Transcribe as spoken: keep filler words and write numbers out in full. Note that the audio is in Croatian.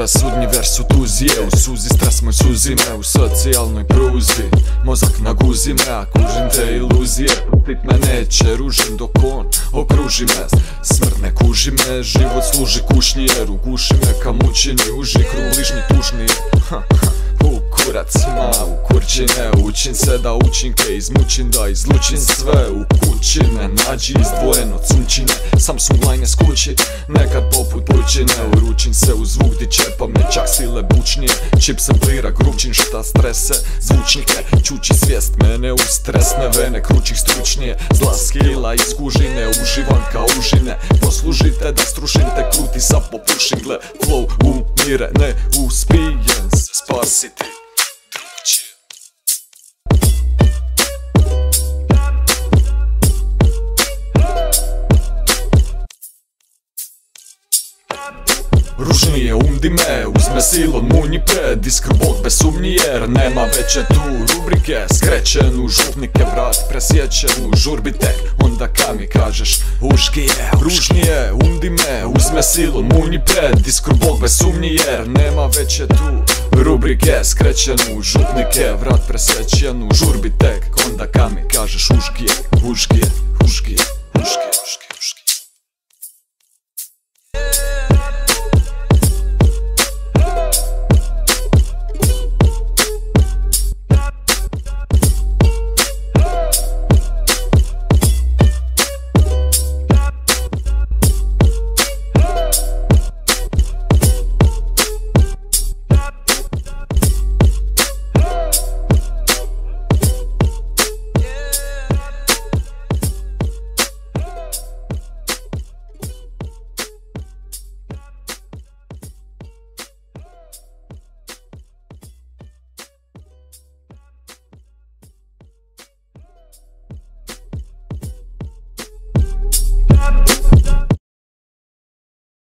Presudnji vers su tuzi je, u suzi stres moj suzi me, u socijalnoj pruzi mozak naguzi me, a kužim te iluzije. Tit me neće, ružim dok on okruži me. Smrt ne kuži me, život služi kušnji jer uguši me ka mučini, uži krug bližnji tužni. U kuracima, u kurčine, učin se da učinke izmučin, da izlučin sve u kućine. Nađi izdvojeno cunčine, Samsung line s kući, nekad poput plućine. Uručin se u zvuk di čepa me čak sile bučnije. Čip samplira grubčin šta strese zvučnike, čuči svijest mene u stresne vene kručih stručnije. Zla skila iz kužine, uživam kao užine. Poslužite da strušim te kruti sa popušim. Gle, flow umire, ne uspijem se spasiti. Ružnije umdi me, uzme silon munji pred Disk bog bez sumnji jer nema veće tu rubrike. Skrećen u župnike, vrat presjećen u žurbi tek onda ka mi kažeš uški je. Ružnije umdi me, uzme silon munji pred Disk bog bez sumnji jer nema veće tu rubrike. Skrećen u župnike, vrat presjećen u žurbi tek onda ka mi kažeš uški je, uški je, uški je, uški je, uški je.